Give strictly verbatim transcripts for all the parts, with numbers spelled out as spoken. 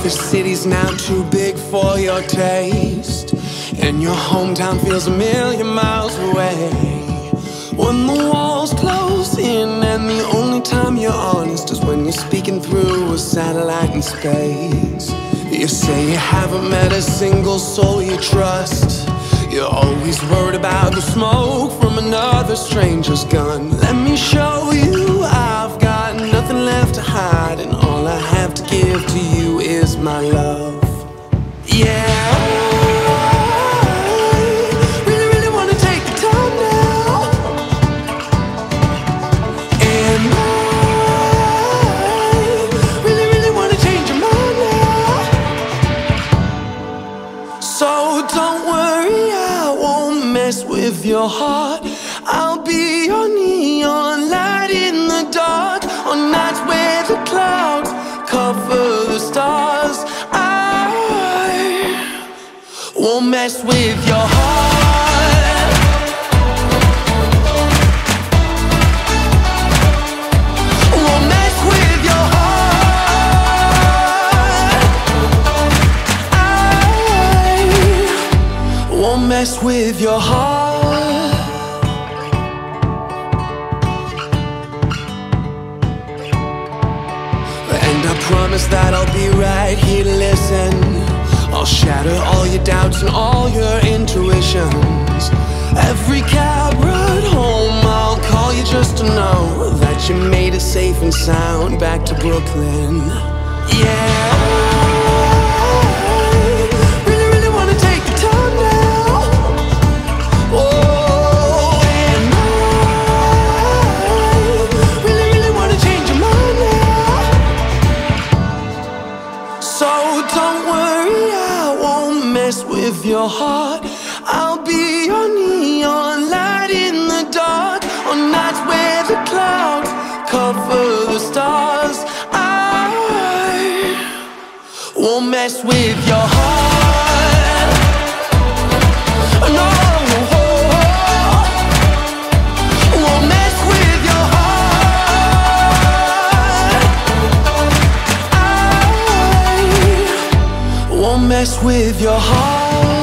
This city's now too big for your taste, and your hometown feels a million miles away. When the walls close in and the only time you're honest is when you're speaking through a satellite in space. You say you haven't met a single soul you trust. You're always worried about the smoke from another stranger's gun. Let me show you I've got nothing left to hide, and all I have to give to you is my love. Yeah, I really, really wanna take the time now, and I really, really wanna change your mind now. So don't worry, I won't mess with your heart. I'll be your neon light in the dark, on nights where the clouds cover the stars. I won't mess with your heart. Won't mess with your heart. I won't mess with your heart. And I promise that I'll be right here to listen. I'll shatter all your doubts and all your intuitions. Every cab ride home, I'll call you just to know that you made it safe and sound back to Brooklyn. Yeah, I really, really wanna take the time now. Oh, and I really, really wanna change your mind now. So don't worry, I won't mess with your heart. I'll be your neon light in the dark, on nights where the clouds cover the stars. I won't mess with your heart. No, won't mess with your heart. I won't mess with your heart.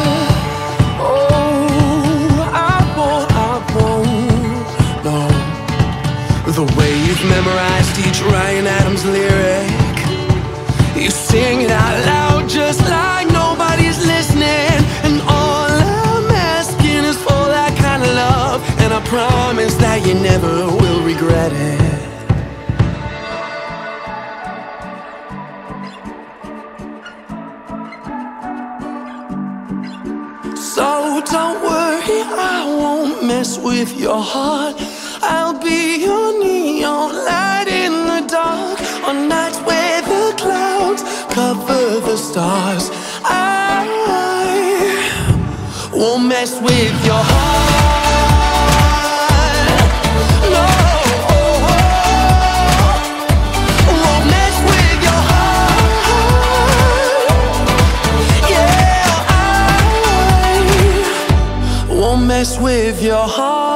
The way you've memorized each Ryan Adams lyric, you sing it out loud just like nobody's listening. And all I'm asking is for that kind of love, and I promise that you never will regret it. So don't worry, I won't mess with your heart. I'll be your neon light in the dark, on nights where the clouds cover the stars. I won't mess with your heart. No, won't mess with your heart. Yeah, I won't mess with your heart.